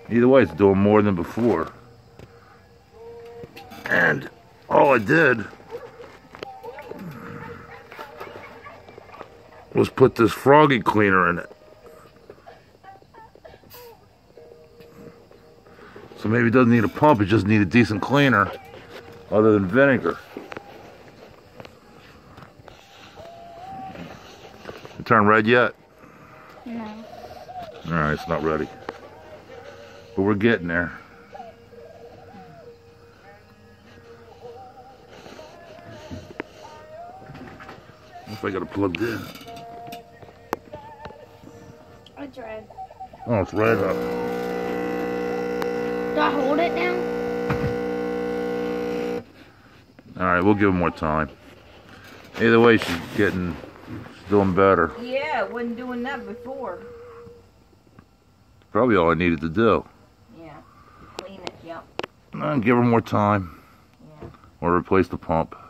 Either way, it's doing more than before. And all I did was put this Froggy cleaner in it. So maybe it doesn't need a pump, it just needs a decent cleaner other than vinegar. It turned red yet? No. Alright, it's not ready. But we're getting there. If I got it plugged in. It's red. Oh, it's red up. Do I hold it now? Alright, we'll give it more time. Either way, she's doing better. Yeah, it wasn't doing that before. Probably all I needed to do. Yeah, clean it, yep. And give her more time. Yeah. Or replace the pump.